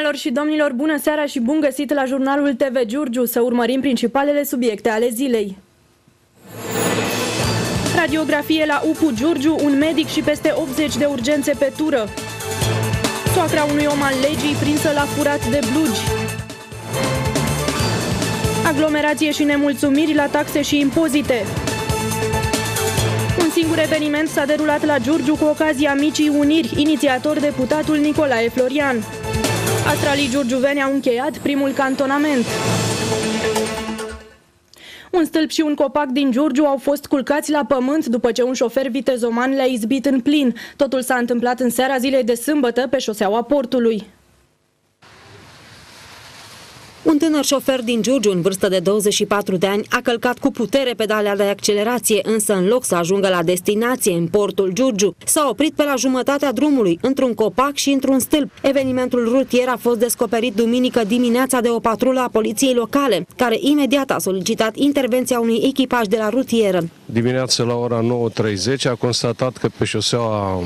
Doamnelor și domnilor, bună seara și bun găsit la jurnalul TV Giurgiu, să urmărim principalele subiecte ale zilei. Radiografie la UPU Giurgiu, un medic și peste 80 de urgențe pe tură. Soacra unui om al legii prinsă la furat de blugi. Aglomerație și nemulțumiri la taxe și impozite. Un singur eveniment s-a derulat la Giurgiu cu ocazia Micii Uniri, inițiator deputatul Nicolae Florian. Astralii giurgiuveni au încheiat primul cantonament. Un stâlp și un copac din Giurgiu au fost culcați la pământ după ce un șofer vitezoman le-a izbit în plin. Totul s-a întâmplat în seara zilei de sâmbătă pe șoseaua Portului. Un tânăr șofer din Giurgiu, în vârstă de 24 de ani, a călcat cu putere pedalea de accelerație, însă în loc să ajungă la destinație, în portul Giurgiu, s-a oprit pe la jumătatea drumului, într-un copac și într-un stâlp. Evenimentul rutier a fost descoperit duminică dimineața de o patrulă a poliției locale, care imediat a solicitat intervenția unui echipaj de la rutieră. Dimineața la ora 9:30 a constatat că pe șoseaua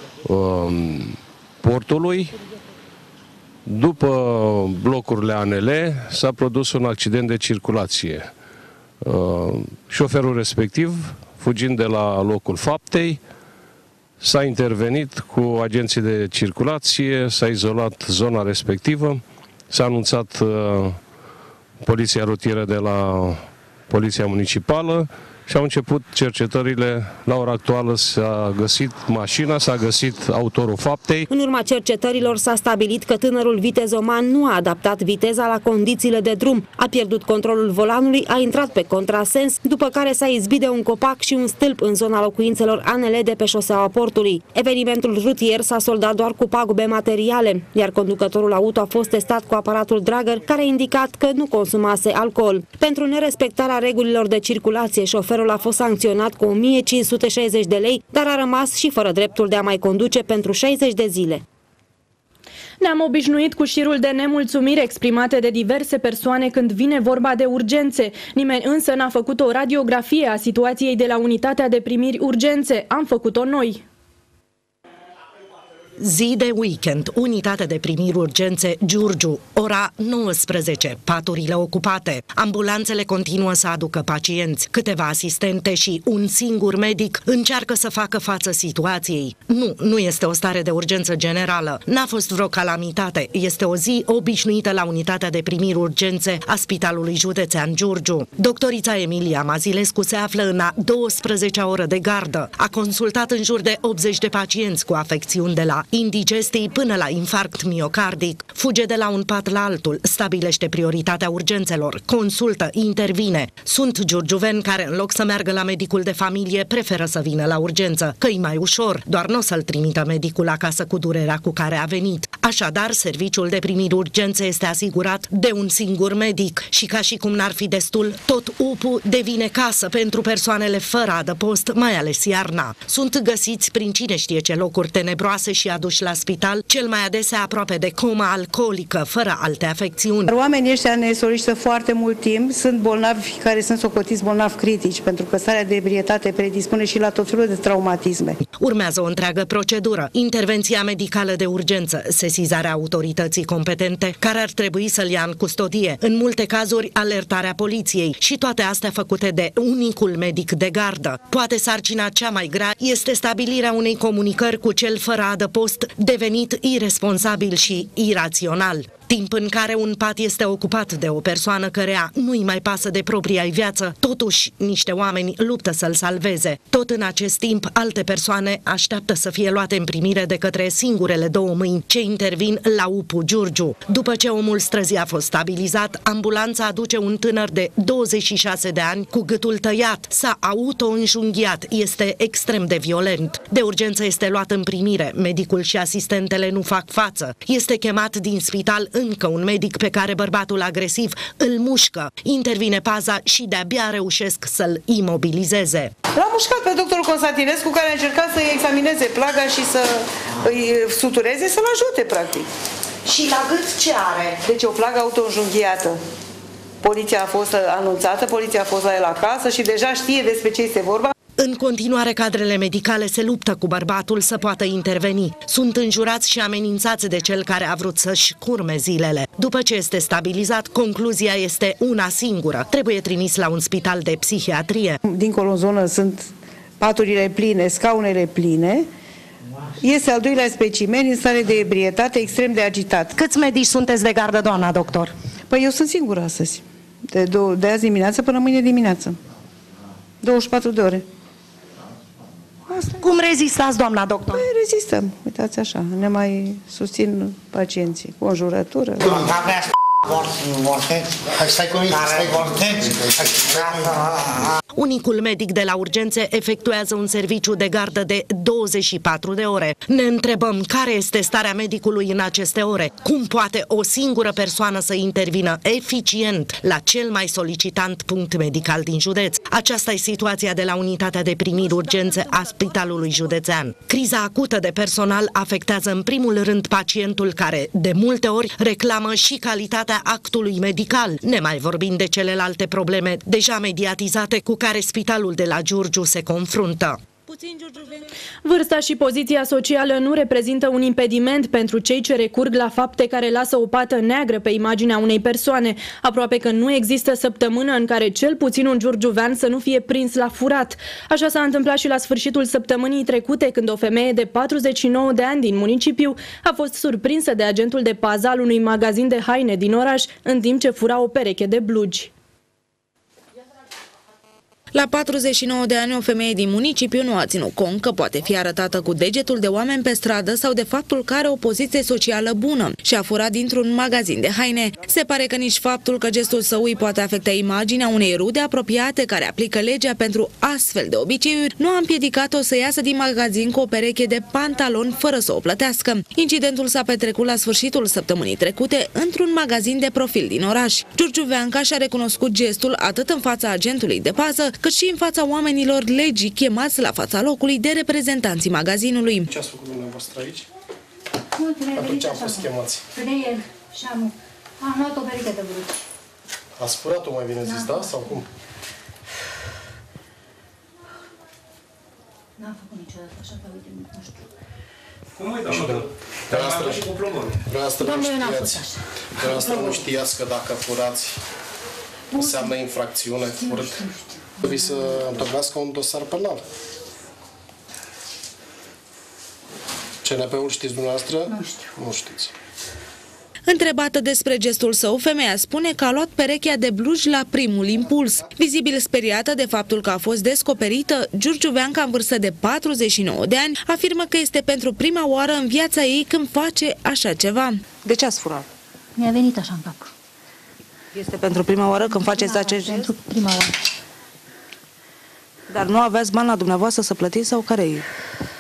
portului, după blocurile ANL, s-a produs un accident de circulație. Șoferul respectiv, fugind de la locul faptei, s-a intervenit cu agenții de circulație, s-a izolat zona respectivă, s-a anunțat poliția rutieră de la Poliția Municipală și au început cercetările. La ora actuală s-a găsit mașina, s-a găsit autorul faptei. În urma cercetărilor s-a stabilit că tânărul vitezoman nu a adaptat viteza la condițiile de drum, a pierdut controlul volanului, a intrat pe contrasens, după care s-a izbit de un copac și un stâlp în zona locuințelor ANL de pe șoseaua Portului. Evenimentul rutier s-a soldat doar cu pagube materiale, iar conducătorul auto a fost testat cu aparatul Drager, care a indicat că nu consumase alcool. Pentru nerespectarea regulilor de circulație, șoferul a fost sancționat cu 1560 de lei, dar a rămas și fără dreptul de a mai conduce pentru 60 de zile. Ne-am obișnuit cu șirul de nemulțumiri exprimate de diverse persoane când vine vorba de urgențe. Nimeni însă n-a făcut o radiografie a situației de la unitatea de primiri urgențe. Am făcut-o noi. Zi de weekend, unitate de primiri urgențe Giurgiu, ora 19, paturile ocupate. Ambulanțele continuă să aducă pacienți, câteva asistente și un singur medic încearcă să facă față situației. Nu este o stare de urgență generală, n-a fost vreo calamitate, este o zi obișnuită la unitatea de primiri urgențe a Spitalului Județean Giurgiu. Doctorița Emilia Mazilescu se află în a 12-a oră de gardă. A consultat în jur de 80 de pacienți cu afecțiuni de la indigestii până la infarct miocardic, fuge de la un pat la altul, stabilește prioritatea urgențelor, consultă, intervine. Sunt giurgiuveni care, în loc să meargă la medicul de familie, preferă să vină la urgență, că-i mai ușor, doar nu o să-l trimită medicul acasă cu durerea cu care a venit. Așadar, serviciul de primiri urgențe este asigurat de un singur medic și, ca și cum n-ar fi destul, tot UPU devine casă pentru persoanele fără adăpost, mai ales iarna. Sunt găsiți prin cine știe ce locuri tenebroase și aduși la spital, cel mai adesea aproape de coma alcoolică, fără alte afecțiuni. Oamenii ăștia ne solicită foarte mult timp, sunt bolnavi care sunt socotiți bolnavi critici, pentru că starea de ebrietate predispune și la tot felul de traumatisme. Urmează o întreagă procedură, intervenția medicală de urgență, sesizarea autorității competente, care ar trebui să-l ia în custodie, în multe cazuri alertarea poliției și toate astea făcute de unicul medic de gardă. Poate sarcina cea mai grea este stabilirea unei comunicări cu cel fără adăpost, devenit iresponsabil și irațional. Timp în care un pat este ocupat de o persoană căreia nu-i mai pasă de propria-i viață, totuși niște oameni luptă să-l salveze. Tot în acest timp, alte persoane așteaptă să fie luate în primire de către singurele două mâini ce intervin la UPU Giurgiu. După ce omul străzii a fost stabilizat, ambulanța aduce un tânăr de 26 de ani cu gâtul tăiat. S-a auto-înjunghiat, este extrem de violent. De urgență este luat în primire, medicul și asistentele nu fac față. Este chemat din spital încă un medic pe care bărbatul agresiv îl mușcă. Intervine paza și de-abia reușesc să-l imobilizeze. L-a mușcat pe doctorul Constantinescu, care a încercat să-i examineze plaga și să îi sutureze, să-l ajute, practic. Și la gât ce are? Deci o plagă auto-înjunghiată. Poliția a fost anunțată, poliția a fost la el acasă și deja știe despre ce este vorba. În continuare, cadrele medicale se luptă cu bărbatul să poată interveni. Sunt înjurați și amenințați de cel care a vrut să-și curme zilele. După ce este stabilizat, concluzia este una singură. Trebuie trimis la un spital de psihiatrie. Dincolo în zonă sunt paturile pline, scaunele pline. Este al doilea specimen în stare de ebrietate, extrem de agitat. Câți medici sunteți de gardă, doamna doctor? Păi eu sunt singură astăzi. De azi dimineață până mâine dimineață. 24 de ore. Asta. Cum rezistați, doamna doctor? Păi rezistăm, uitați așa, ne mai susțin pacienții cu o înjurătură. Unicul medic de la urgențe efectuează un serviciu de gardă de 24 de ore. Ne întrebăm care este starea medicului în aceste ore. Cum poate o singură persoană să intervină eficient la cel mai solicitant punct medical din județ? Aceasta e situația de la unitatea de primiri urgențe a Spitalului Județean. Criza acută de personal afectează în primul rând pacientul care, de multe ori, reclamă și calitatea actului medical, nemai vorbind de celelalte probleme deja mediatizate cu care spitalul de la Giurgiu se confruntă. Vârsta și poziția socială nu reprezintă un impediment pentru cei ce recurg la fapte care lasă o pată neagră pe imaginea unei persoane. Aproape că nu există săptămână în care cel puțin un giurgiuvean să nu fie prins la furat. Așa s-a întâmplat și la sfârșitul săptămânii trecute, când o femeie de 49 de ani din municipiu a fost surprinsă de agentul de pază al unui magazin de haine din oraș, în timp ce fura o pereche de blugi. La 49 de ani, o femeie din municipiu nu a ținut cont că poate fi arătată cu degetul de oameni pe stradă sau de faptul că are o poziție socială bună și a furat dintr-un magazin de haine. Se pare că nici faptul că gestul său îi poate afecta imaginea unei rude apropiate care aplică legea pentru astfel de obiceiuri nu a împiedicat-o să iasă din magazin cu o pereche de pantaloni fără să o plătească. Incidentul s-a petrecut la sfârșitul săptămânii trecute într-un magazin de profil din oraș. Giurgiuveanca și-a recunoscut gestul atât în fața agentului de pază, cât și în fața oamenilor legii chemați la fața locului de reprezentanții magazinului. Ce ați făcut dumneavoastră aici? Atunci am fost chemați. De el și am luat o pereche de blugi. Ați furat-o, mai bine zis, da? Sau cum? N-am făcut niciodată așa, că uite, nu știu. Cum mai dau? Dumneavoastră nu știați că dacă furați înseamnă infracțiune, furt. Trebuie să întocmească un dosar penal. CNP-ul știți dumneavoastră? Nu știu. Nu știți. Întrebată despre gestul său, femeia spune că a luat perechea de blugi la primul impuls. Vizibil speriată de faptul că a fost descoperită, giurgiuveanca în vârstă de 49 de ani afirmă că este pentru prima oară în viața ei când face așa ceva. De ce ați furat? Mi-a venit așa în cap. Este pentru prima oară când faceți acest gest? Pentru prima oară. Dar nu aveți bani la dumneavoastră să plătiți sau care e?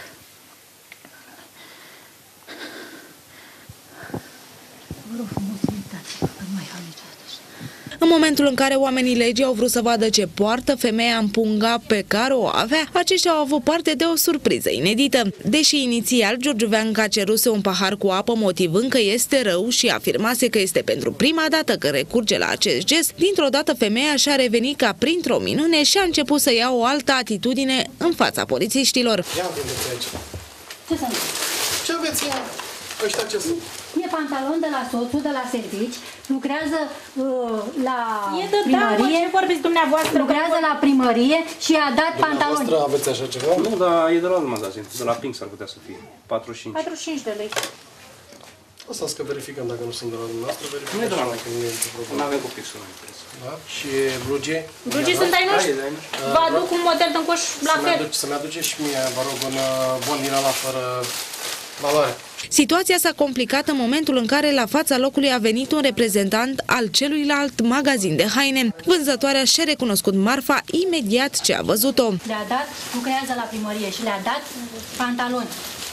Vă rog frumos, uitați, că nu mai fac niciodată așa. În momentul în care oamenii legii au vrut să vadă ce poartă femeia în punga pe care o avea, aceștia au avut parte de o surpriză inedită. Deși inițial giurgiuveanca ceruse un pahar cu apă motivând că este rău și afirmase că este pentru prima dată că recurge la acest gest, dintr-o dată femeia și-a revenit ca printr-o minune și a început să ia o altă atitudine în fața polițiștilor. Ia vindeți aici. Ce să nu? Ce aveți? Ăștia ce sunt? E pantalon de la soțul, de la servici, lucrează la primărie. Ce vorbiți dumneavoastră? Lucrează la primărie și a dat pantaloni. Dumneavoastră aveți așa ceva? Nu, dar e de la alt magazin. De la Pink s-ar putea să fie. 45. 45 de lei. Lăsați că verificăm dacă nu sunt de la dumneavoastră. Nu e de la noi. Nu avem cu pixul noi. Da? Și blugii? Blugii sunt ai noștri? Vă aduc un model de încoș la fel. Să-mi aduceți și mie, vă rog, un bon din ăla fără valoare. Situația s-a complicat în momentul în care la fața locului a venit un reprezentant al celuilalt magazin de haine. Vânzătoarea și-a recunoscut marfa imediat ce a văzut-o. Le-a dat, lucrează la primărie și le-a dat pantaloni.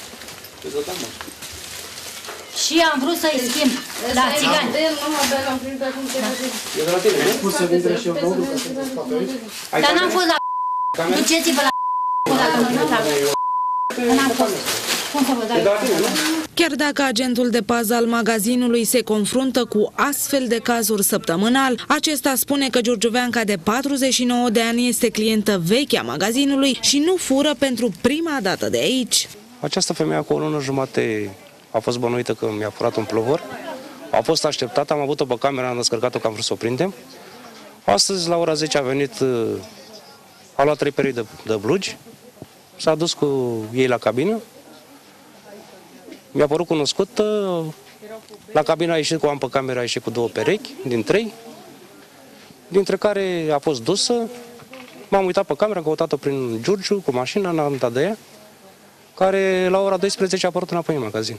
Și am vrut să-i schimb la țigani. E de la tine, nu? Să vintre și eu pe urmă, ca să vă fac aici. Dar n-am fost la duceți-vă la dacă nu n-am fost. Cum să vă dau? Chiar dacă agentul de pază al magazinului se confruntă cu astfel de cazuri săptămânal, acesta spune că giurgiuveanca de 49 de ani este clientă veche a magazinului și nu fură pentru prima dată de aici. Această femeie cu o lună jumate a fost bănuită că mi-a furat un plovor. A fost așteptată, am avut-o pe cameră, am descărcat-o că am vrut să o prindem. Astăzi, la ora 10, a venit, a luat 3 perechi de blugi, s-a dus cu ei la cabină. Mi-a părut cunoscut, la cabină a ieșit cu am pe cameră, a ieșit cu 2 perechi din 3, dintre care a fost dusă. M-am uitat pe cameră, am căutat-o prin Giurgiu, cu mașina, n-am dat de ea, care la ora 12 a apărut înapoi în magazin.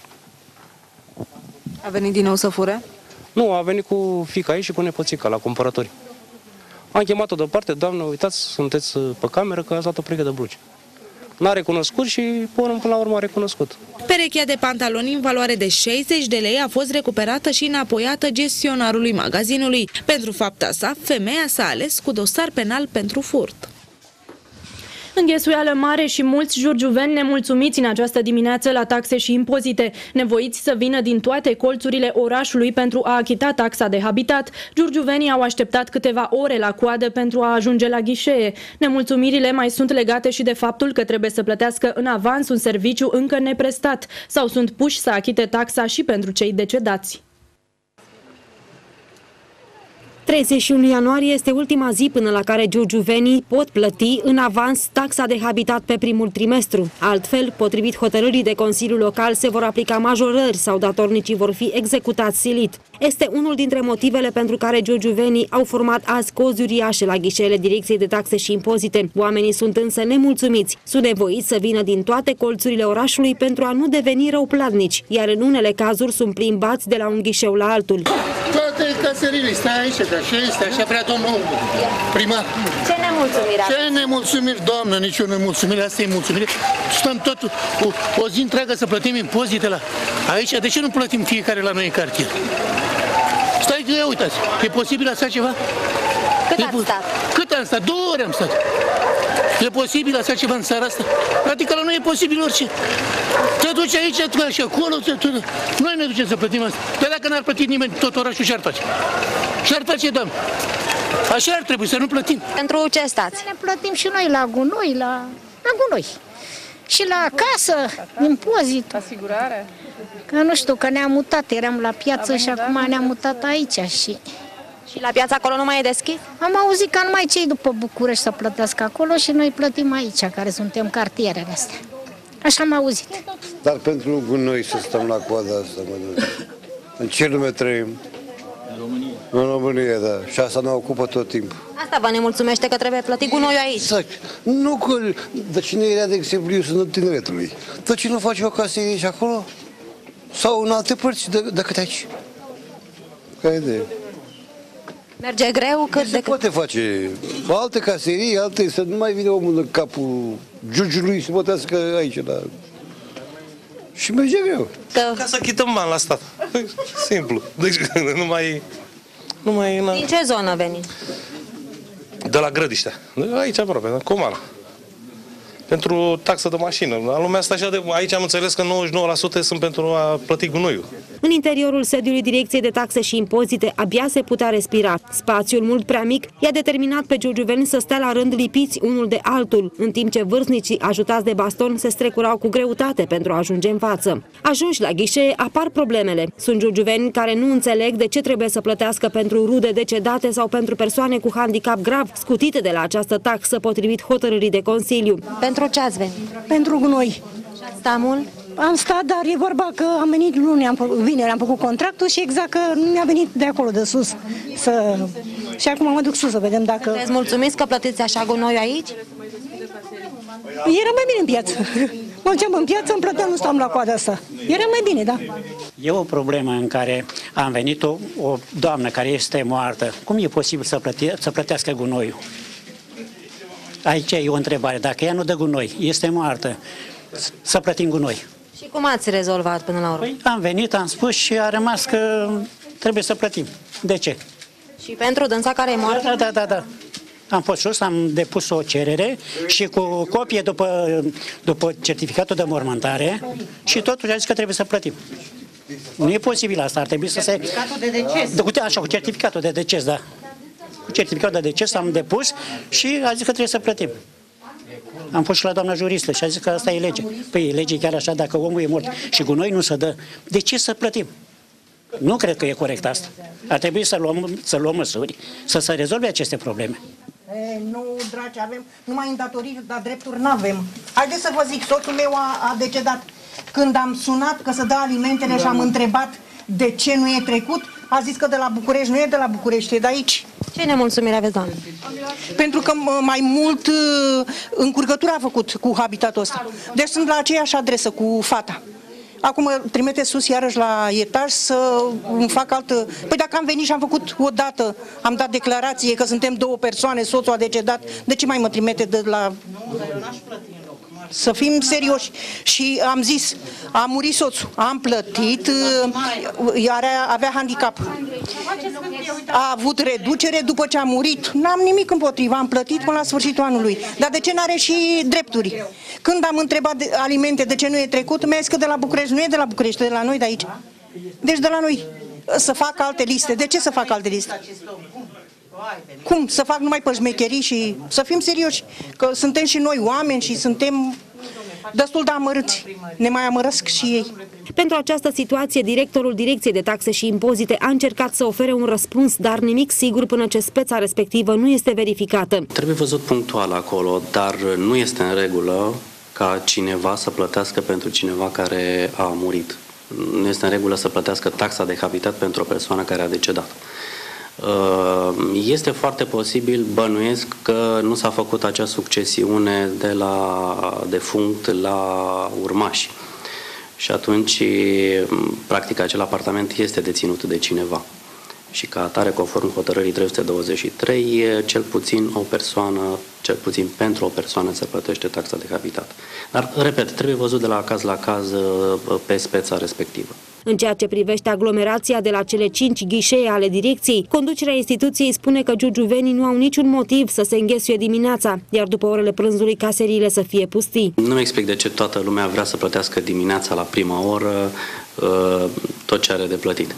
A venit din nou să fure? Nu, a venit cu fiica ei și cu nepoțica la cumpărători. Am chemat-o deoparte, doamnă, uitați, sunteți pe cameră că ați luat o pereche de blugi. N-a recunoscut și până la urmă a recunoscut. Perechea de pantaloni în valoare de 60 de lei a fost recuperată și înapoiată gestionarului magazinului. Pentru fapta sa, femeia s-a ales cu dosar penal pentru furt. Înghesuială mare și mulți giurgiuveni nemulțumiți în această dimineață la taxe și impozite. Nevoiți să vină din toate colțurile orașului pentru a achita taxa de habitat, giurgiuvenii au așteptat câteva ore la coadă pentru a ajunge la ghișee. Nemulțumirile mai sunt legate și de faptul că trebuie să plătească în avans un serviciu încă neprestat sau sunt puși să achite taxa și pentru cei decedați. 31 ianuarie este ultima zi până la care giurgiuvenii pot plăti în avans taxa de habitat pe primul trimestru. Altfel, potrivit hotărârii de Consiliul Local, se vor aplica majorări sau datornicii vor fi executați silit. Este unul dintre motivele pentru care giurgiuvenii au format azi cozi uriașe la ghișeele Direcției de Taxe și Impozite. Oamenii sunt însă nemulțumiți. Sunt nevoiți să vină din toate colțurile orașului pentru a nu deveni răuplatnici, iar în unele cazuri sunt plimbați de la un ghișeu la altul. Toate casările, stai aici, că așa este, așa vrea domnul primar. Ce nemulțumire? Ce nemulțumiri, doamnă, nici o nemulțumire, asta e mulțumire. Stăm tot o zi întreagă să plătim impozite la aici, de ce nu plătim fiecare la noi în cartier? Stai că, ia uitați, e posibil așa ceva? Cât ați stat? Cât am stat? 2 ore am stat. E posibil așa ceva în țara asta? Adică la noi e posibil orice. Te duci aici, și acolo, noi ne ducem să plătim asta. Dar dacă n-ar plăti nimeni, tot orașul și-ar face. Și-ar face, doamne. Așa ar trebui, să nu plătim. Pentru ce stați? Ne plătim și noi la gunoi, la gunoi. Și la casă, impozit. Asigurare? Că nu știu, că ne-am mutat, eram la piață și acum ne-am mutat aici și... Și la piața acolo nu mai e deschis? Am auzit că numai cei după București să plătească acolo și noi plătim aici, care suntem cartierele astea. Așa am auzit. Dar pentru noi să stăm la coada asta, mă. În ce lume trăim? În România, da. Și asta ne ocupă tot timpul. Asta vă nemulțumește că trebuie plătit gunoiul aici? Exact. Nu că... Dar cine era, de exemplu, eu sunt în Tineretului. Dar cine face o caserie aici acolo? Sau în alte părți decât aici? Care idee? Merge greu? Cât se poate face alte caserii, alte, să nu mai vine omul în capul Giurgiului să plătească aici, da. Și merge greu. Ca să achităm bani la stat. Simplu. Deci numai Din ce zonă veni? De la Grădiștea. Aici aproape, da? Comana. Pentru taxă de mașină. La lumea asta așa aici am înțeles că 99% sunt pentru a plăti gunoiul. În interiorul sediului Direcției de Taxe și Impozite abia se putea respira. Spațiul mult prea mic i-a determinat pe giurgiuveni să stea la rând lipiți unul de altul, în timp ce vârstnicii ajutați de baston se strecurau cu greutate pentru a ajunge în față. Ajunși la ghișee apar problemele. Sunt giurgiuveni care nu înțeleg de ce trebuie să plătească pentru rude decedate sau pentru persoane cu handicap grav, scutite de la această taxă potrivit hotărârii de Consiliu. Pentru ce ați venit? Pentru gunoi. Sta mult? Am stat, dar e vorba că am venit luni, vineri am făcut contractul și exact că nu mi-a venit de acolo, de sus. Și acum mă duc sus să vedem dacă... Sunteți mulțumiți că plătiți așa gunoiul aici? Era mai bine în piață. Mă duceam în piață, îmi plăteam, nu stăm la coada asta. Era mai bine, da. E o problemă în care am venit o doamnă care este moartă. Cum e posibil să plătească gunoiul? Aici e o întrebare. Dacă ea nu dă gunoi, este moartă, să plătim gunoi. Și cum ați rezolvat până la urmă? Păi, am venit, am spus și a rămas că trebuie să plătim. De ce? Și pentru dânsa care e moartă? Da. Am fost sus, am depus o cerere și cu copie după certificatul de mormântare și totuși a zis că trebuie să plătim. Nu e posibil asta, ar trebui să se... Certificatul de deces? Așa, cu certificatul de deces, da. Cu certificatul de deces am depus și a zis că trebuie să plătim. Am fost și la doamna juristă și a zis că asta e lege. Păi e lege chiar așa, dacă omul e mort și cu noi nu se dă, de ce să plătim? Nu cred că e corect asta. Ar trebui să luăm măsuri, să se rezolve aceste probleme. Nu, dragi, avem numai îndatorii, dar drepturi n-avem. Haideți să vă zic, soțul meu a decedat. Când am sunat că să dă alimentele și am întrebat de ce nu e trecut, a zis că de la București. Nu e de la București, e de aici. Ce nemulțumire aveți, doamnă? Pentru că mai mult încurcătura a făcut cu habitatul ăsta. Deci sunt la aceeași adresă cu fata. Acum trimite sus iarăși la etaj să îmi fac altă... Păi dacă am venit și am făcut o dată, am dat declarație că suntem două persoane, soțul a decedat, de ce mai mă trimite de la... Să fim serioși. Și am zis, a murit soțul, am plătit, iar avea handicap. A avut reducere după ce a murit. N-am nimic împotriva, am plătit până la sfârșitul anului. Dar de ce n-are și drepturi? Când am întrebat de alimente de ce nu e trecut, mi-a zis că de la București. Nu e de la București, e de la noi de aici. Deci de la noi. Să fac alte liste. De ce să fac alte liste? Cum? Să fac numai pe șmecherii și să fim serioși, că suntem și noi oameni și suntem destul de amărâți. Ne mai amărăsc și ei. Pentru această situație, directorul Direcției de Taxe și Impozite a încercat să ofere un răspuns, dar nimic sigur până ce speța respectivă nu este verificată. Trebuie văzut punctual acolo, dar nu este în regulă ca cineva să plătească pentru cineva care a murit. Nu este în regulă să plătească taxa de habitat pentru o persoană care a decedat. Este foarte posibil, bănuiesc, că nu s-a făcut acea succesiune de la defunct la urmași. Și atunci, practic, acel apartament este deținut de cineva. Și ca atare, conform hotărârii 323, cel puțin pentru o persoană se plătește taxa de habitat. Dar, repet, trebuie văzut de la caz la caz pe speța respectivă. În ceea ce privește aglomerația de la cele 5 ghișee ale direcției, conducerea instituției spune că giurgiuvenii nu au niciun motiv să se înghesuie dimineața, iar după orele prânzului caseriile să fie pustii. Nu explic de ce toată lumea vrea să plătească dimineața la prima oră tot ce are de plătit.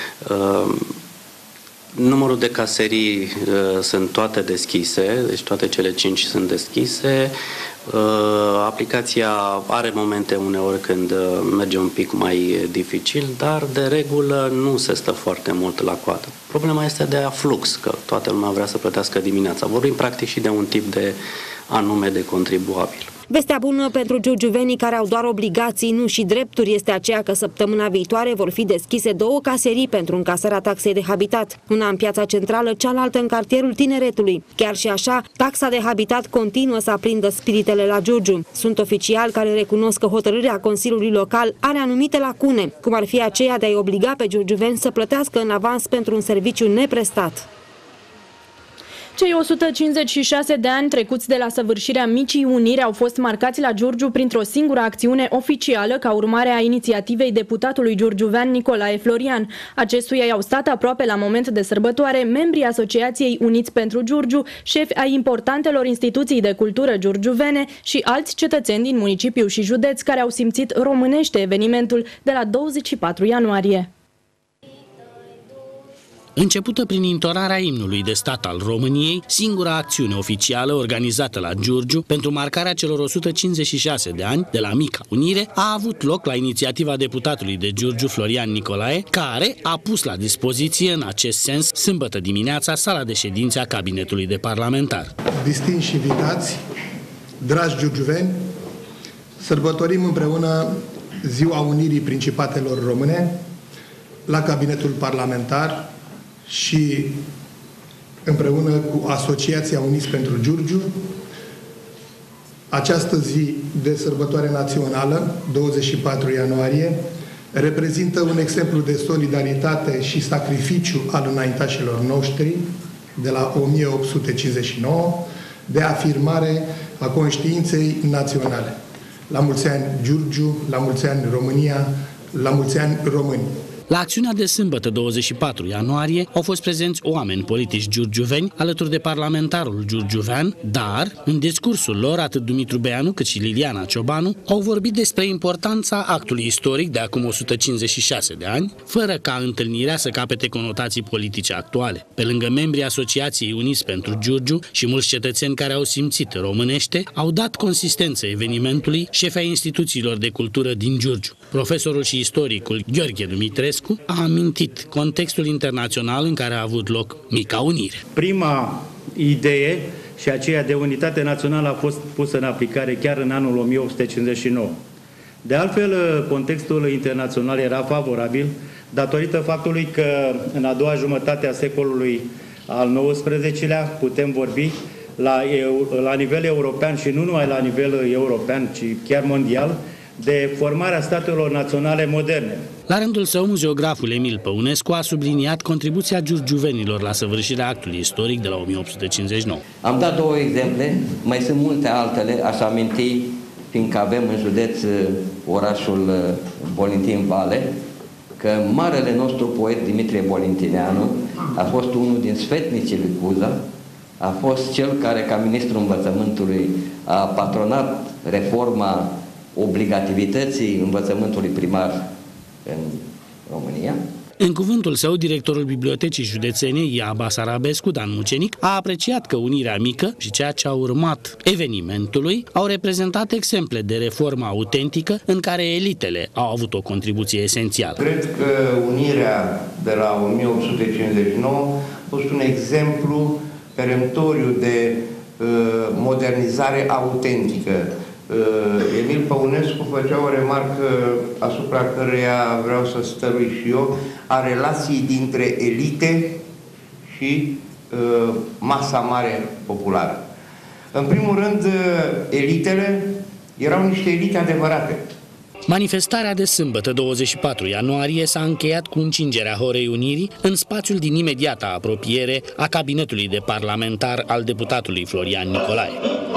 Numărul de caserii sunt toate deschise, deci toate cele 5 sunt deschise. Aplicația are momente uneori când merge un pic mai dificil, dar de regulă nu se stă foarte mult la coadă. Problema este de aflux, că toată lumea vrea să plătească dimineața. Vorbim practic și de un tip de anume de contribuabil. Vestea bună pentru giurgiuvenii care au doar obligații, nu și drepturi, este aceea că săptămâna viitoare vor fi deschise 2 caserii pentru încasarea taxei de habitat, una în Piața Centrală, cealaltă în cartierul Tineretului. Chiar și așa, taxa de habitat continuă să aprindă spiritele la Giurgiu. Sunt oficiali care recunosc că hotărârea Consiliului Local are anumite lacune, cum ar fi aceea de a-i obliga pe giurgiuveni să plătească în avans pentru un serviciu neprestat. Cei 156 de ani trecuți de la săvârșirea Micii Uniri au fost marcați la Giurgiu printr-o singură acțiune oficială ca urmare a inițiativei deputatului giurgiuvean Nicolae Florian. Acestuia i-au stat aproape la moment de sărbătoare membrii Asociației Uniți pentru Giurgiu, șefi ai importantelor instituții de cultură giurgiuvene și alți cetățeni din municipiu și județ care au simțit românește evenimentul de la 24 ianuarie. Începută prin intonarea imnului de stat al României, singura acțiune oficială organizată la Giurgiu pentru marcarea celor 156 de ani de la Mica Unire a avut loc la inițiativa deputatului de Giurgiu Florian Nicolae, care a pus la dispoziție în acest sens sâmbătă dimineața sala de ședințe a cabinetului de parlamentar. Distinși invitați, dragi giurgiuveni, sărbătorim împreună Ziua Unirii Principatelor Române la cabinetul parlamentar și împreună cu Asociația Uniți pentru Giurgiu. Această zi de sărbătoare națională, 24 ianuarie, reprezintă un exemplu de solidaritate și sacrificiu al înaintașilor noștri de la 1859, de afirmare a conștiinței naționale. La mulți ani Giurgiu, la mulți ani România, la mulți ani români. La acțiunea de sâmbătă 24 ianuarie au fost prezenți oameni politici giurgiuveni alături de parlamentarul giurgiuvean, dar în discursul lor atât Dumitru Beanu cât și Liliana Ciobanu au vorbit despre importanța actului istoric de acum 156 de ani, fără ca întâlnirea să capete conotații politice actuale. Pe lângă membrii Asociației Uniți pentru Giurgiu și mulți cetățeni care au simțit românește, au dat consistență evenimentului șefii ai instituțiilor de cultură din Giurgiu. Profesorul și istoricul Gheorghe Dumitrescu a amintit contextul internațional în care a avut loc Mica Unire. Prima idee și aceea de unitate națională a fost pusă în aplicare chiar în anul 1859. De altfel, contextul internațional era favorabil datorită faptului că în a doua jumătate a secolului al XIX-lea putem vorbi la nivel european și nu numai la nivel european, ci chiar mondial, de formarea statelor naționale moderne. La rândul său, muzeograful Emil Păunescu a subliniat contribuția giurgiuvenilor la săvârșirea actului istoric de la 1859. Am dat două exemple, mai sunt multe altele, aș aminti, fiindcă avem în județ orașul Bolintin-Vale, că marele nostru poet Dimitrie Bolintineanu a fost unul din sfetnicii lui Cuza, a fost cel care, ca ministrul învățământului, a patronat reforma obligativității învățământului primar în România. În cuvântul său, directorul Bibliotecii Județene, Ia Basarabescu, Dan Mucenic, a apreciat că Unirea Mică și ceea ce a urmat evenimentului au reprezentat exemple de reformă autentică în care elitele au avut o contribuție esențială. Cred că Unirea de la 1859 a fost un exemplu peremptoriu de modernizare autentică. Emil Păunescu făcea o remarcă asupra căreia vreau să stărui și eu, a relației dintre elite și masa mare populară. În primul rând, elitele erau niște elite adevărate. Manifestarea de sâmbătă 24 ianuarie s-a încheiat cu încingerea Horei Unirii în spațiul din imediata apropiere a cabinetului de parlamentar al deputatului Florian Nicolae.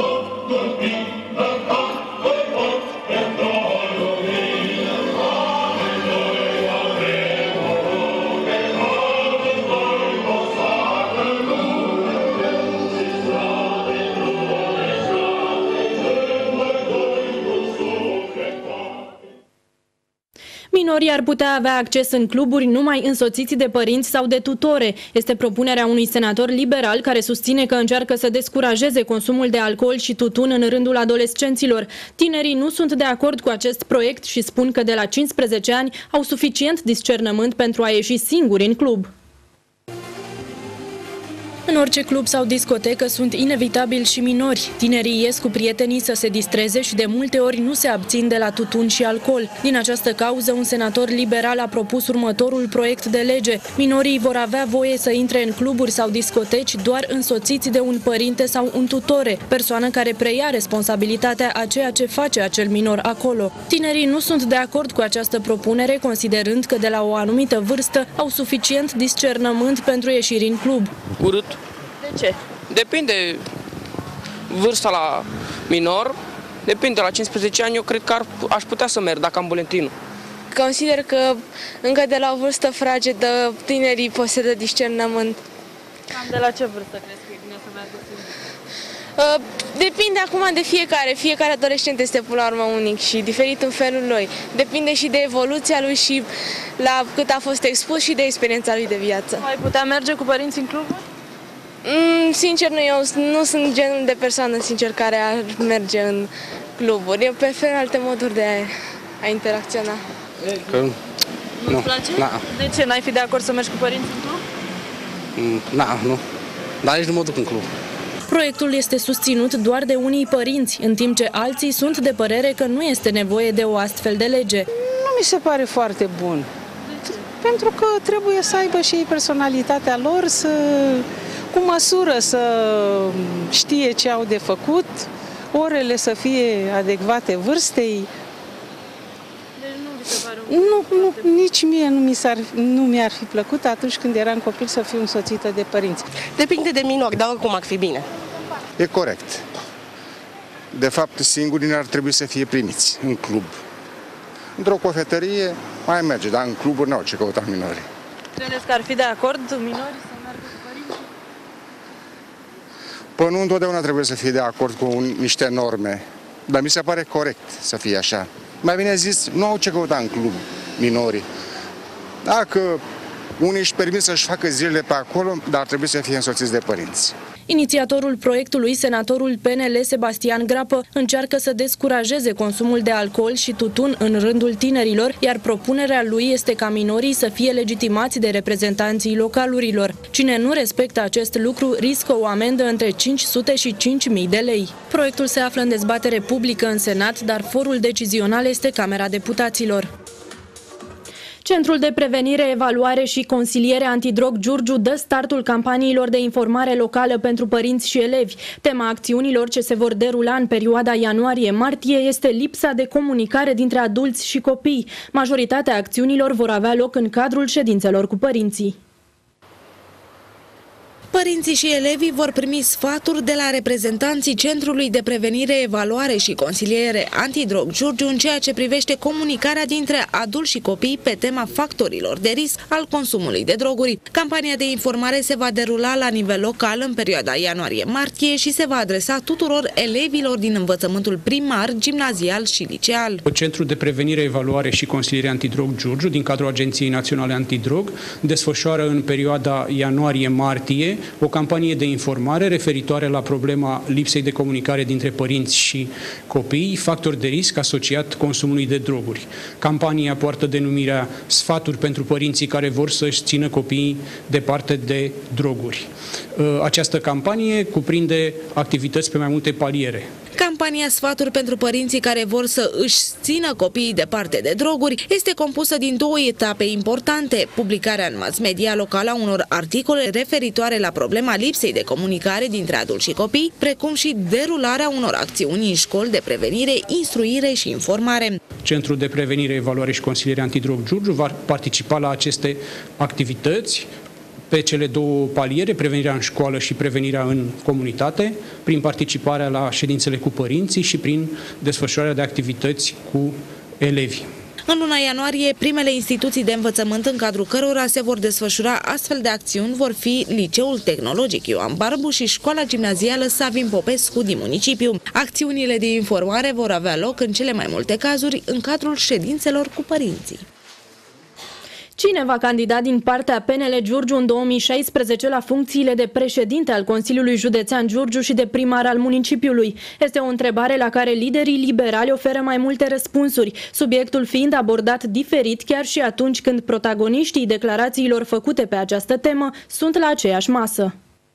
Minorii ar putea avea acces în cluburi numai însoțiți de părinți sau de tutore. Este propunerea unui senator liberal care susține că încearcă să descurajeze consumul de alcool și tutun în rândul adolescenților. Tinerii nu sunt de acord cu acest proiect și spun că de la 15 ani au suficient discernământ pentru a ieși singuri în club. În orice club sau discotecă sunt inevitabil și minori. Tinerii ies cu prietenii să se distreze și de multe ori nu se abțin de la tutun și alcool. Din această cauză, un senator liberal a propus următorul proiect de lege. Minorii vor avea voie să intre în cluburi sau discoteci doar însoțiți de un părinte sau un tutore, persoană care preia responsabilitatea a ceea ce face acel minor acolo. Tinerii nu sunt de acord cu această propunere, considerând că de la o anumită vârstă au suficient discernământ pentru ieșiri în club. Urât. De ce? Depinde vârsta la minor, depinde, la 15 ani eu cred că aș putea să merg dacă am buletinul. Consider că încă de la o vârstă fragedă tinerii posedă discernământ. Cam de la ce vârstă crezi că e bine să meargă singur? Depinde acum de fiecare. Fiecare adolescent este până la urmă unic și diferit în felul lui. Depinde și de evoluția lui și la cât a fost expus și de experiența lui de viață. Ai putea merge cu părinții în cluburi? Sincer, eu nu sunt genul de persoană, sincer, care ar merge în cluburi. Eu prefer alte moduri de a interacționa. Nu-ți place? Na. De ce? N-ai fi de acord să mergi cu părinții în club? Nu. Dar nici nu mă duc în club. Proiectul este susținut doar de unii părinți, în timp ce alții sunt de părere că nu este nevoie de o astfel de lege. Nu mi se pare foarte bun. Pentru că trebuie să aibă și ei personalitatea lor, cu măsură să știe ce au de făcut, orele să fie adecvate vârstei. Deci nu vi se pare nici mie nu mi-ar fi plăcut atunci când eram copil să fiu însoțită de părinți. Depinde de minori, dar oricum ar fi bine. E corect. De fapt, singurii ar trebui să fie primiți în club. Într-o cofetărie mai merge, dar în cluburi n-au ce căuta minorii. Credeți că ar fi de acord minorii să meargă cu părinții? Păi nu întotdeauna trebuie să fie de acord cu niște norme, dar mi se pare corect să fie așa. Mai bine zis, nu au ce căuta în club minorii. Dacă unii își permit să-și facă zilele pe acolo, dar trebuie să fie însoțiți de părinți. Inițiatorul proiectului, senatorul PNL Sebastian Grapă, încearcă să descurajeze consumul de alcool și tutun în rândul tinerilor, iar propunerea lui este ca minorii să fie legitimați de reprezentanții localurilor. Cine nu respectă acest lucru riscă o amendă între 500 și 5.000 de lei. Proiectul se află în dezbatere publică în Senat, dar forul decizional este Camera Deputaților. Centrul de Prevenire, Evaluare și Consiliere Antidrog Giurgiu dă startul campaniilor de informare locală pentru părinți și elevi. Tema acțiunilor ce se vor derula în perioada ianuarie-martie este lipsa de comunicare dintre adulți și copii. Majoritatea acțiunilor vor avea loc în cadrul ședințelor cu părinții. Părinții și elevii vor primi sfaturi de la reprezentanții Centrului de Prevenire, Evaluare și Consiliere Antidrog Giurgiu în ceea ce privește comunicarea dintre adulți și copii pe tema factorilor de risc al consumului de droguri. Campania de informare se va derula la nivel local în perioada ianuarie-martie și se va adresa tuturor elevilor din învățământul primar, gimnazial și liceal. Centrul de Prevenire, Evaluare și Consiliere Antidrog Giurgiu, din cadrul Agenției Naționale Antidrog, desfășoară în perioada ianuarie-martie o campanie de informare referitoare la problema lipsei de comunicare dintre părinți și copii, factori de risc asociat consumului de droguri. Campania poartă denumirea Sfaturi pentru părinții care vor să-și țină copiii departe de droguri. Această campanie cuprinde activități pe mai multe paliere. Campania Sfaturi pentru părinții care vor să își țină copiii departe de droguri este compusă din două etape importante: publicarea în mass media locală a unor articole referitoare la problema lipsei de comunicare dintre adulți și copii, precum și derularea unor acțiuni în școli de prevenire, instruire și informare. Centrul de Prevenire, Evaluare și Consiliere Antidrog Giurgiu va participa la aceste activități pe cele două paliere, prevenirea în școală și prevenirea în comunitate, prin participarea la ședințele cu părinții și prin desfășurarea de activități cu elevii. În luna ianuarie, primele instituții de învățământ în cadrul cărora se vor desfășura astfel de acțiuni vor fi Liceul Tehnologic Ioan Barbu și Școala Gimnazială Savin Popescu din municipiu. Acțiunile de informare vor avea loc în cele mai multe cazuri în cadrul ședințelor cu părinții. Cine va candida din partea PNL Giurgiu în 2016 la funcțiile de președinte al Consiliului Județean Giurgiu și de primar al municipiului? Este o întrebare la care liderii liberali oferă mai multe răspunsuri, subiectul fiind abordat diferit chiar și atunci când protagoniștii declarațiilor făcute pe această temă sunt la aceeași masă.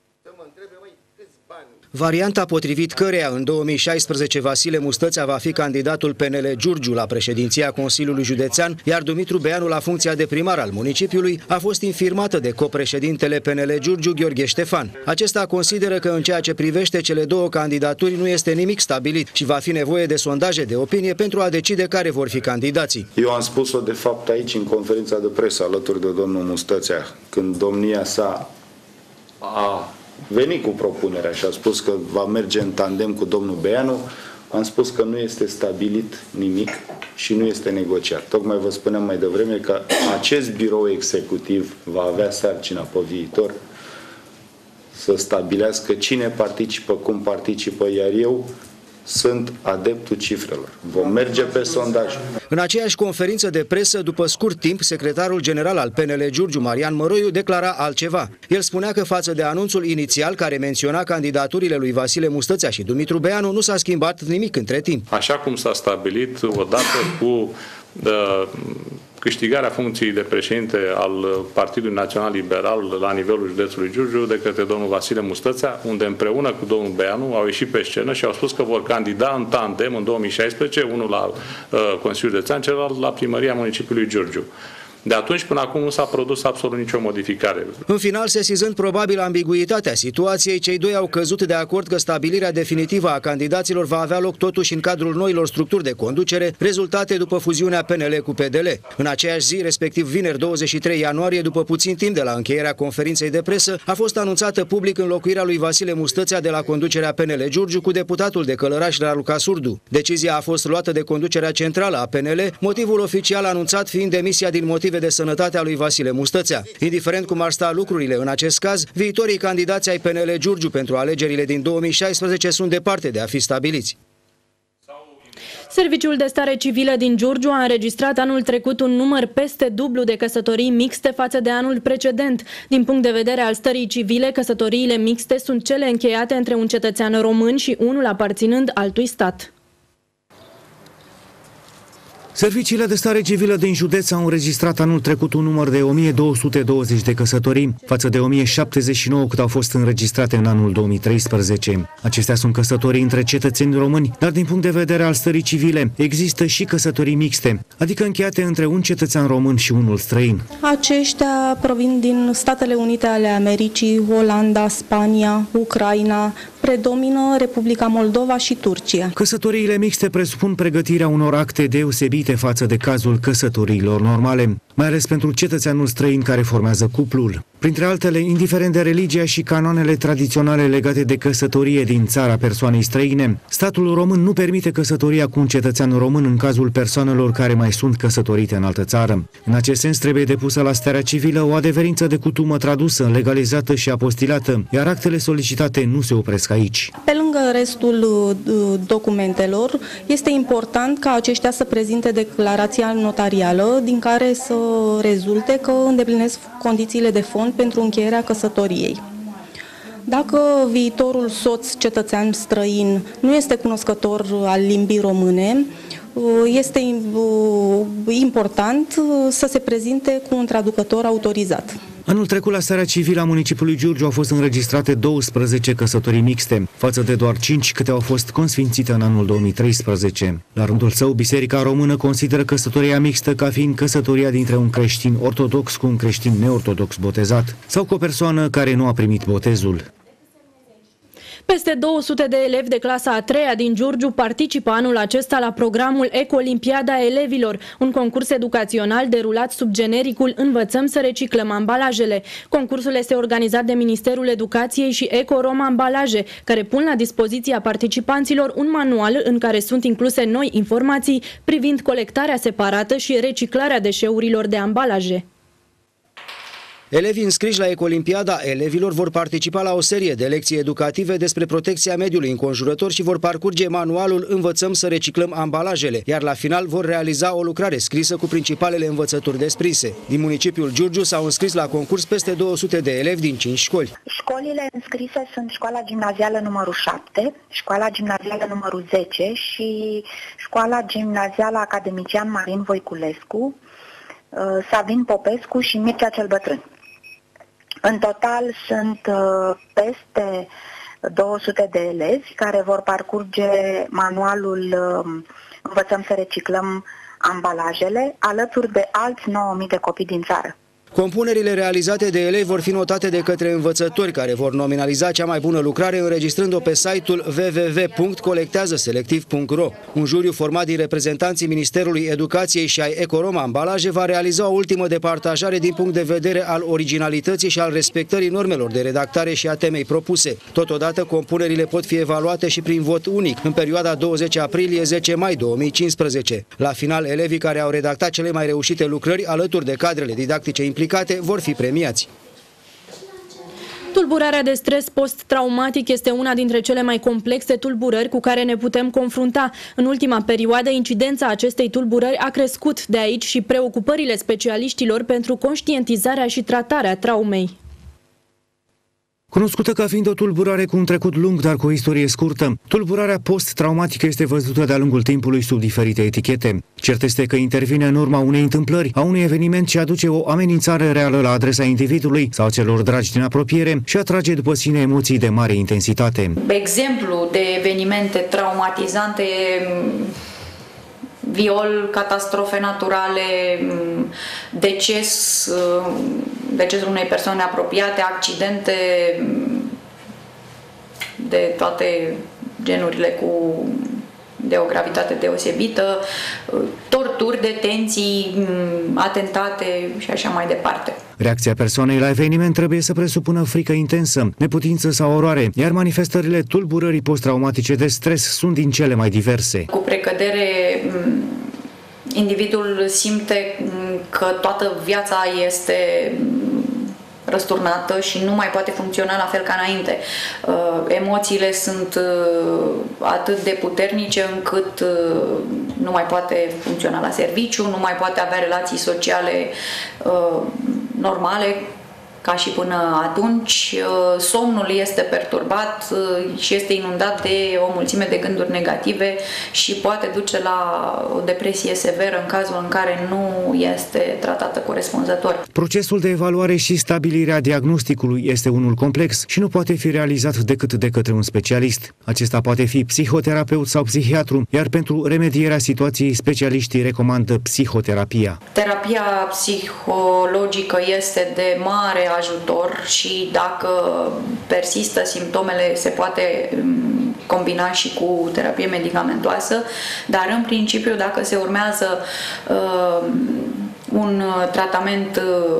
Varianta potrivit căreia în 2016 Vasile Mustățea va fi candidatul PNL Giurgiu la președinția Consiliului Județean, iar Dumitru Beanu la funcția de primar al municipiului, a fost infirmată de copreședintele PNL Giurgiu, Gheorghe Ștefan. Acesta consideră că în ceea ce privește cele două candidaturi nu este nimic stabilit și va fi nevoie de sondaje de opinie pentru a decide care vor fi candidații. Eu am spus-o de fapt aici în conferința de presă alături de domnul Mustățea, când domnia sa a venit cu propunerea și a spus că va merge în tandem cu domnul Beanu. Am spus că nu este stabilit nimic și nu este negociat. Tocmai vă spuneam mai devreme că acest birou executiv va avea sarcina pe viitor să stabilească cine participă, cum participă, iar eu sunt adeptul cifrelor. Vom merge pe sondaj. În aceeași conferință de presă, după scurt timp, secretarul general al PNL Giurgiu, Marian Măroiu, declara altceva. El spunea că față de anunțul inițial care menționa candidaturile lui Vasile Mustățea și Dumitru Beanu, nu s-a schimbat nimic între timp. Așa cum s-a stabilit odată cu câștigarea funcției de președinte al Partidului Național Liberal la nivelul județului Giurgiu de către domnul Vasile Mustățea, unde împreună cu domnul Beanu au ieșit pe scenă și au spus că vor candida în tandem în 2016, unul la Consiliul Județean, celălalt la primăria municipiului Giurgiu. De atunci până acum nu s-a produs absolut nicio modificare. În final, sesizând probabil ambiguitatea situației, cei doi au căzut de acord că stabilirea definitivă a candidaților va avea loc totuși în cadrul noilor structuri de conducere, rezultate după fuziunea PNL cu PDL. În aceeași zi, respectiv vineri 23 ianuarie, după puțin timp de la încheierea conferinței de presă, a fost anunțată public înlocuirea lui Vasile Mustățea de la conducerea PNL Giurgiu cu deputatul de Călăraș Raluca Surdu. Decizia a fost luată de conducerea centrală a PNL, motivul oficial anunțat fiind demisia din motive de sănătate a lui Vasile Mustățea. Indiferent cum ar sta lucrurile în acest caz, viitorii candidați ai PNL Giurgiu pentru alegerile din 2016 sunt departe de a fi stabiliți. Serviciul de stare civilă din Giurgiu a înregistrat anul trecut un număr peste dublu de căsătorii mixte față de anul precedent. Din punct de vedere al stării civile, căsătoriile mixte sunt cele încheiate între un cetățean român și unul aparținând altui stat. Serviciile de stare civilă din județ au înregistrat anul trecut un număr de 1220 de căsătorii, față de 1079 cât au fost înregistrate în anul 2013. Acestea sunt căsătorii între cetățeni români, dar din punct de vedere al stării civile există și căsătorii mixte, adică încheiate între un cetățean român și unul străin. Aceștia provin din Statele Unite ale Americii, Olanda, Spania, Ucraina, predomină Republica Moldova și Turcia. Căsătoriile mixte presupun pregătirea unor acte deosebite față de cazul căsătoriilor normale, mai ales pentru cetățeanul străin care formează cuplul. Printre altele, indiferent de religia și canoanele tradiționale legate de căsătorie din țara persoanei străine, statul român nu permite căsătoria cu un cetățean român în cazul persoanelor care mai sunt căsătorite în altă țară. În acest sens trebuie depusă la starea civilă o adeverință de cutumă tradusă, legalizată și apostilată, iar actele solicitate nu se opresc aici. Pe lângă restul documentelor, este important ca aceștia să prezinte declarația notarială din care să rezulte că îndeplinesc condițiile de fond pentru încheierea căsătoriei. Dacă viitorul soț cetățean străin nu este cunoscător al limbii române, este important să se prezinte cu un traducător autorizat. Anul trecut, la starea civilă a municipiului Giurgiu au fost înregistrate 12 căsătorii mixte, față de doar 5 câte au fost consfințite în anul 2013. La rândul său, Biserica Română consideră căsătoria mixtă ca fiind căsătoria dintre un creștin ortodox cu un creștin neortodox botezat sau cu o persoană care nu a primit botezul. Peste 200 de elevi de clasa a 3-a din Giurgiu participă anul acesta la programul Ecolimpiada Elevilor, un concurs educațional derulat sub genericul Învățăm să reciclăm ambalajele. Concursul este organizat de Ministerul Educației și Ecorom Ambalaje, care pun la dispoziția participanților un manual în care sunt incluse noi informații privind colectarea separată și reciclarea deșeurilor de ambalaje. Elevii înscriși la Ecolimpiada Elevilor vor participa la o serie de lecții educative despre protecția mediului înconjurător și vor parcurge manualul Învățăm să reciclăm ambalajele, iar la final vor realiza o lucrare scrisă cu principalele învățături desprinse. Din municipiul Giurgiu s-au înscris la concurs peste 200 de elevi din 5 școli. Școlile înscrise sunt Școala Gimnazială numărul 7, Școala Gimnazială numărul 10 și Școala Gimnazială Academician Marin Voiculescu, Savin Popescu și Mircea cel Bătrân. În total sunt peste 200 de elevi care vor parcurge manualul Învățăm să reciclăm ambalajele, alături de alți 9.000 de copii din țară. Compunerile realizate de elevi vor fi notate de către învățători care vor nominaliza cea mai bună lucrare înregistrând-o pe site-ul www.colecteazăselectiv.ro. Un juriu format din reprezentanții Ministerului Educației și ai Ecorom Ambalaje va realiza o ultimă departajare din punct de vedere al originalității și al respectării normelor de redactare și a temei propuse. Totodată, compunerile pot fi evaluate și prin vot unic în perioada 20 aprilie-10 mai 2015. La final, elevii care au redactat cele mai reușite lucrări alături de cadrele didactice implicate vor fi premiați. Tulburarea de stres post-traumatic este una dintre cele mai complexe tulburări cu care ne putem confrunta. În ultima perioadă, incidența acestei tulburări a crescut, de aici și preocupările specialiștilor pentru conștientizarea și tratarea traumei. Cunoscută ca fiind o tulburare cu un trecut lung, dar cu o istorie scurtă, tulburarea post-traumatică este văzută de-a lungul timpului sub diferite etichete. Cert este că intervine în urma unei întâmplări, a unui eveniment ce aduce o amenințare reală la adresa individului sau celor dragi din apropiere și atrage după sine emoții de mare intensitate. Exemplu de evenimente traumatizante viol, catastrofe naturale, decesul unei persoane apropiate, accidente de toate genurile de o gravitate deosebită, torturi, detenții, atentate și așa mai departe. Reacția persoanei la eveniment trebuie să presupună frică intensă, neputință sau oroare, iar manifestările tulburării post-traumatice de stres sunt din cele mai diverse. Cu precădere, individul simte că toată viața este răsturnată și nu mai poate funcționa la fel ca înainte. Emoțiile sunt atât de puternice încât nu mai poate funcționa la serviciu, nu mai poate avea relații sociale normale ca și până atunci. Somnul este perturbat și este inundat de o mulțime de gânduri negative și poate duce la o depresie severă în cazul în care nu este tratată corespunzător. Procesul de evaluare și stabilirea diagnosticului este unul complex și nu poate fi realizat decât de către un specialist. Acesta poate fi psihoterapeut sau psihiatru, iar pentru remedierea situației specialiștii recomandă psihoterapia. Terapia psihologică este de mare ajutor și dacă persistă simptomele se poate combina și cu terapie medicamentoasă, dar în principiu dacă se urmează un tratament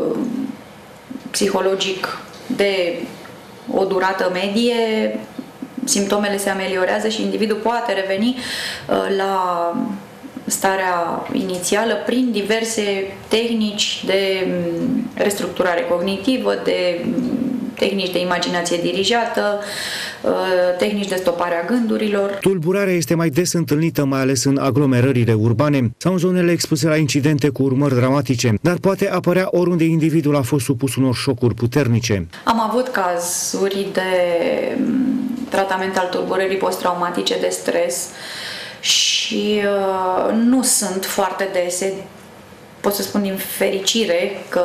psihologic de o durată medie, simptomele se ameliorează și individul poate reveni la starea inițială prin diverse tehnici de restructurare cognitivă, de tehnici de imaginație dirijată, tehnici de stopare a gândurilor. Tulburarea este mai des întâlnită mai ales în aglomerările urbane sau în zonele expuse la incidente cu urmări dramatice, dar poate apărea oriunde individul a fost supus unor șocuri puternice. Am avut cazuri de tratament al tulburării post-traumatice de stres și nu sunt foarte dese, pot să spun din fericire că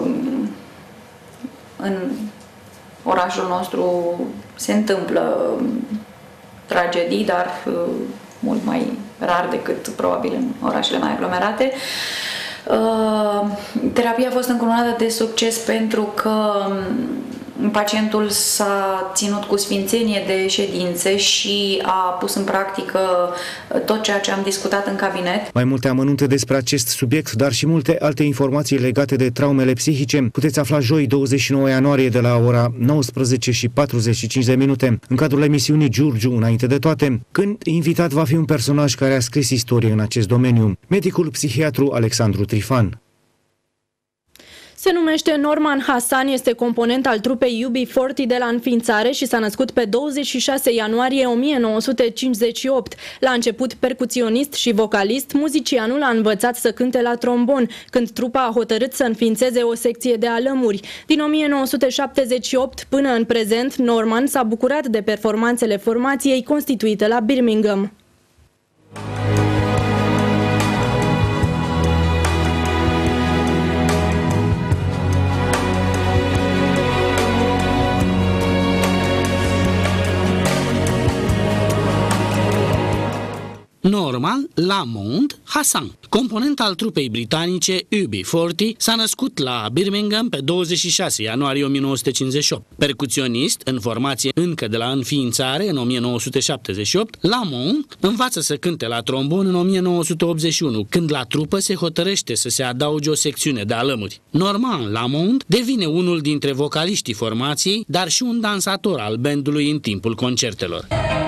în orașul nostru se întâmplă tragedii, dar mult mai rar decât probabil în orașele mai aglomerate. Terapia a fost încununată de succes pentru că pacientul s-a ținut cu sfințenie de ședințe și a pus în practică tot ceea ce am discutat în cabinet. Mai multe amănunte despre acest subiect, dar și multe alte informații legate de traumele psihice puteți afla joi 29 ianuarie de la ora 19:45 în cadrul emisiunii Giurgiu înainte de toate, când invitat va fi un personaj care a scris istorie în acest domeniu, medicul psihiatru Alexandru Trifan. Se numește Norman Hassan, este component al trupei UB40 de la înființare și s-a născut pe 26 ianuarie 1958. La început percuționist și vocalist, muzicianul a învățat să cânte la trombon, când trupa a hotărât să înființeze o secție de alămuri. Din 1978 până în prezent, Norman s-a bucurat de performanțele formației constituite la Birmingham. Norman Lamont Hassan, component al trupei britanice UB40, s-a născut la Birmingham pe 26 ianuarie 1958. Percuționist în formație încă de la înființare în 1978, Lamont învață să cânte la trombon în 1981, când la trupă se hotărăște să se adauge o secțiune de alămuri. Norman Lamont devine unul dintre vocaliștii formației, dar și un dansator al bandului în timpul concertelor.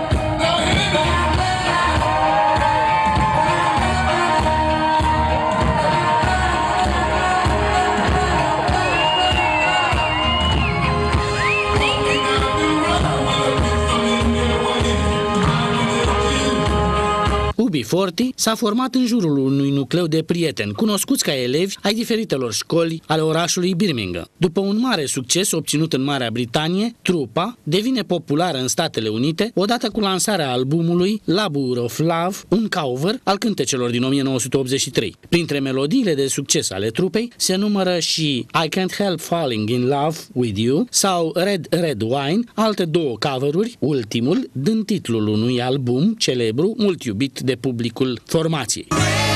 UB40 s-a format în jurul unui nucleu de prieteni, cunoscuți ca elevi ai diferitelor școli ale orașului Birmingham. După un mare succes obținut în Marea Britanie, trupa devine populară în Statele Unite odată cu lansarea albumului Labour of Love, un cover al cântecelor din 1983. Printre melodiile de succes ale trupei se numără și I Can't Help Falling in Love with You sau Red Red Wine, alte două coveruri, ultimul dând titlul unui album celebru mult iubit de publicul formației.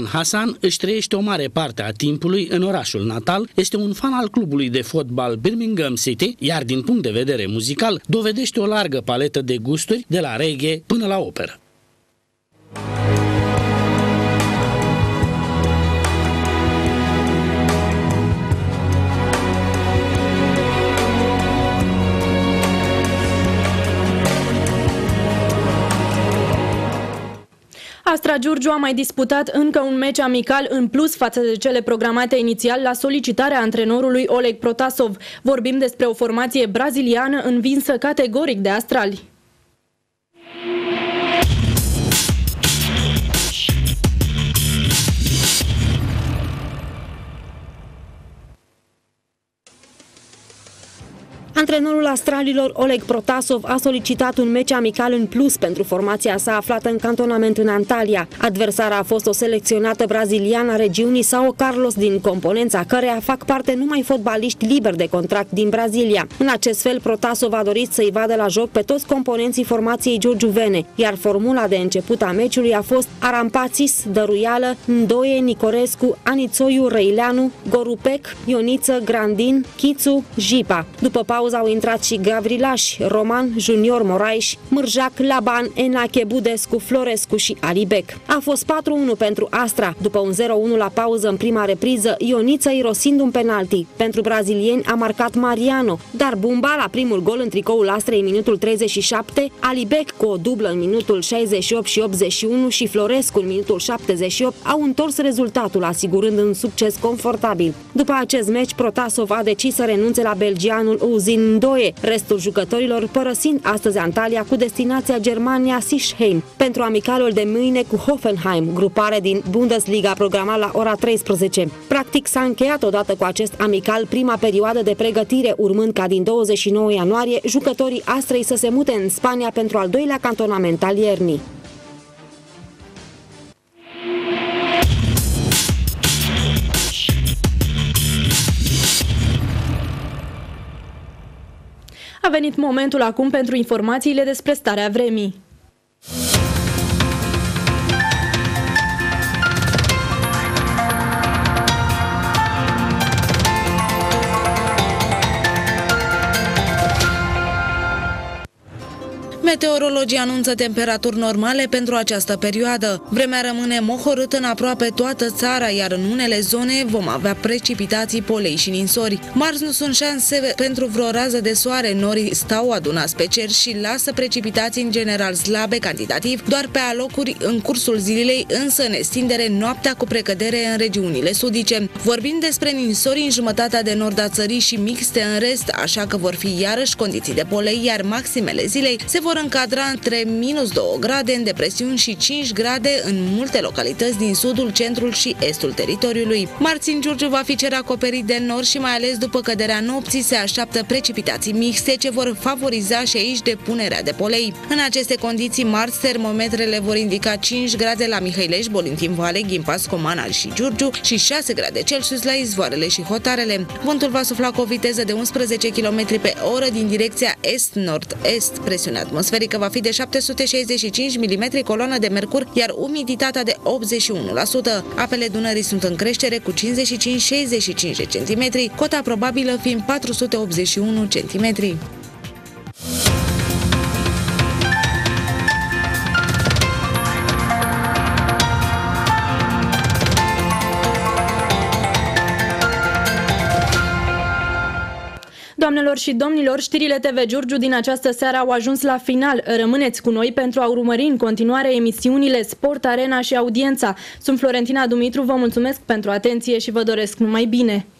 Ivan Hasan își trăiește o mare parte a timpului în orașul natal, este un fan al clubului de fotbal Birmingham City, iar din punct de vedere muzical dovedește o largă paletă de gusturi, de la reggae până la operă. Astra Giurgiu a mai disputat încă un meci amical în plus față de cele programate inițial la solicitarea antrenorului Oleg Protasov. Vorbim despre o formație braziliană învinsă categoric de astrali. Antrenorul astralilor Oleg Protasov a solicitat un meci amical în plus pentru formația sa aflată în cantonament în Antalya. Adversara a fost o selecționată braziliană a regiunii São Carlos, din componența căreia fac parte numai fotbaliști liberi de contract din Brazilia. În acest fel, Protasov a dorit să-i vadă la joc pe toți componenții formației giurgiuvene, iar formula de început a meciului a fost Arampațis, Dăruială, Ndoie, Nicorescu, Anițoiu, Răileanu, Gorupec, Ioniță, Grandin, Chițu, Jipa. După pauză au intrat și Gavrilaș, Roman, Junior Moraes, Mârjac, Laban, Enache, Budescu, Florescu și Alibec. A fost 4-1 pentru Astra. După un 0-1 la pauză în prima repriză, Ioniță irosind un penalti. Pentru brazilieni a marcat Mariano, dar Bumba la primul gol în tricoul Astrei în minutul 37, Alibec cu o dublă în minutul 68 și 81 și Florescu în minutul 78 au întors rezultatul, asigurând un succes confortabil. După acest meci, Protasov a decis să renunțe la belgianul Uzin Ndoie, restul jucătorilor părăsind astăzi Antalya cu destinația Germania Sischheim pentru amicalul de mâine cu Hoffenheim, grupare din Bundesliga programat la ora 13. Practic s-a încheiat odată cu acest amical prima perioadă de pregătire, urmând ca din 29 ianuarie jucătorii Astrei să se mute în Spania pentru al doilea cantonament al iernii. A venit momentul acum pentru informațiile despre starea vremii. Meteorologii anunță temperaturi normale pentru această perioadă. Vremea rămâne mohorâtă în aproape toată țara, iar în unele zone vom avea precipitații, polei și ninsori. Marți nu sunt șanse pentru vreo rază de soare, norii stau adunați pe cer și lasă precipitații în general slabe cantitativ, doar pe alocuri în cursul zilei, însă în extindere noaptea cu precădere în regiunile sudice. Vorbim despre ninsori în jumătatea de nord a țării și mixte în rest, așa că vor fi iarăși condiții de polei, iar maximele zilei se vor încadra între -2 grade în depresiuni și 5 grade în multe localități din sudul, centrul și estul teritoriului. Marți în Giurgiu va fi cer acoperit de nord și mai ales după căderea nopții se așteaptă precipitații mixte ce vor favoriza și aici depunerea de polei. În aceste condiții marți termometrele vor indica 5 grade la Mihăilești, Bolintin Vale, Ghimpas, Comanal și Giurgiu și 6 grade Celsius la Izvoarele și Hotarele. Vântul va sufla cu o viteză de 11 km pe oră din direcția est-nord-est. Presiunea atmosferică va fi de 765 mm coloană de mercur, iar umiditatea de 81%. Apele Dunării sunt în creștere cu 55-65 de centimetri, cota probabilă fiind 481 centimetri. Doamnelor și domnilor, știrile TV Giurgiu din această seară au ajuns la final. Rămâneți cu noi pentru a urmări în continuare emisiunile Sport Arena și Audiența. Sunt Florentina Dumitru, vă mulțumesc pentru atenție și vă doresc numai bine.